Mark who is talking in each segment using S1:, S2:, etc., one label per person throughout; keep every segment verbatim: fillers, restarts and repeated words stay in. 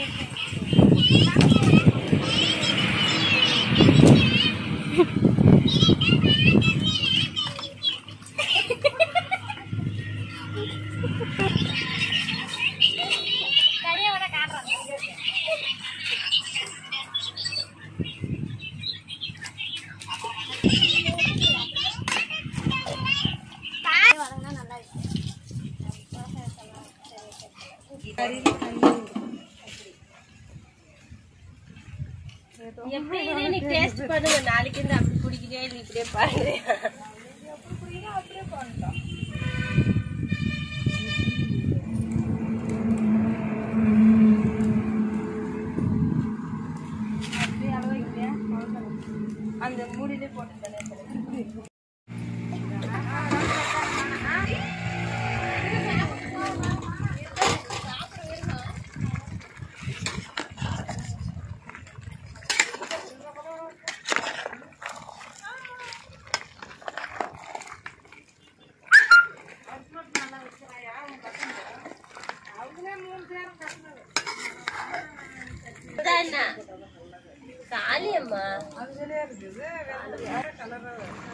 S1: எப்படினே நீ டேஸ்ட் பண்ணுங்க நாளைக்கு இந்த அப்படி குடிக்கவே இல்ல இப்படியே பாருங்க எப்படி குடிங்க அப்படியே பண்ணலாம் அப்படியே அளவு இல்லையா அந்த மூடிலே போட்டு தரேன் காலியம்மா அதுலயே இருக்குது வேற கலரா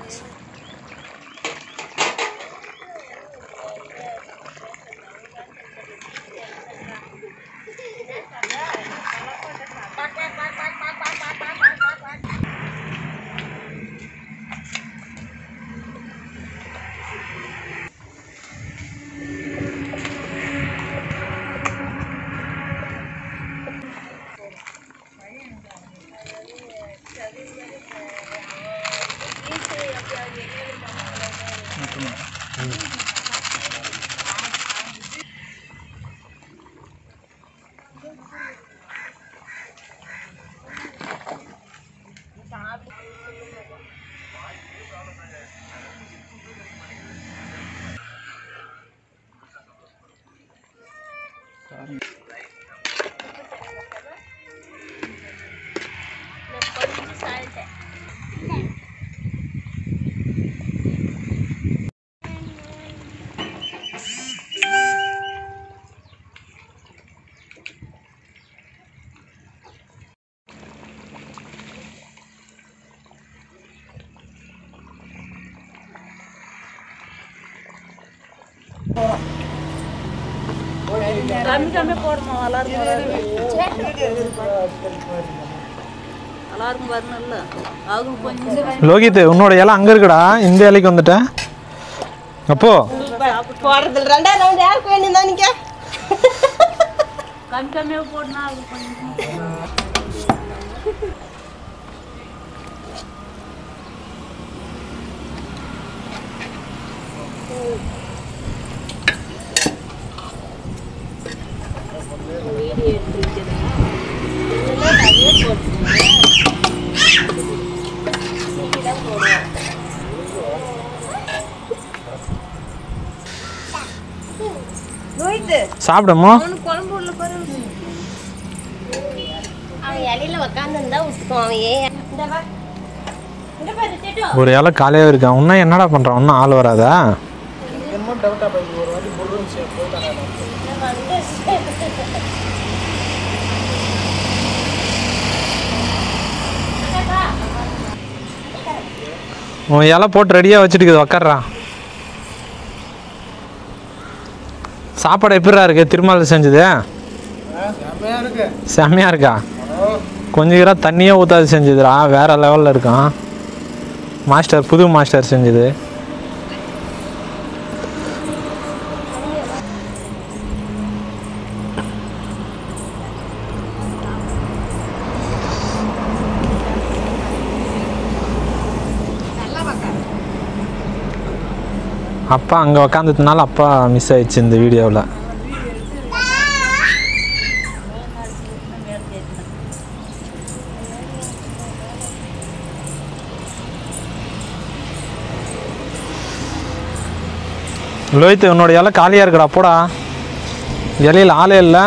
S1: கம்மி கம்மி போடுமா எல்லாரும் எல்லாரும் வரணும்ல ஆகும் கொஞ்சம்
S2: லோகித் உன்னோட இலை அங்க இருக்குடா இந்த இலைக்கு வந்துட்டேன் அப்போ
S1: போடுறதுல ரெண்டா ரவுண்ட் யாருக்கு வேணும்னா நீங்க கம்மி கம்மியா போடுனா ஆகும் கொஞ்சம்
S2: சாப்பிடுமா ஒரு இலை காலியாக இருக்கா இன்னும் என்னடா பண்றான் இன்னும் ஆள் வராதா உன் இலை போட்டு ரெடியாக வச்சுட்டு உக்காடுறான் சாப்பாடு எப்படிரா இருக்கு திருமால் செஞ்சது செம்மையா இருக்கா கொஞ்சம் நேரம் தண்ணியே ஊற்றாது செஞ்சதுடா வேற லெவலில் இருக்கான் மாஸ்டர் புது மாஸ்டர் செஞ்சது அப்பா அங்கே உக்காந்ததுனால அப்பா மிஸ் ஆயிடுச்சு இந்த வீடியோவில் லோகித் உன்னோட இலை காலியாக இருக்குடா போடா இலையில் ஆளே இல்லை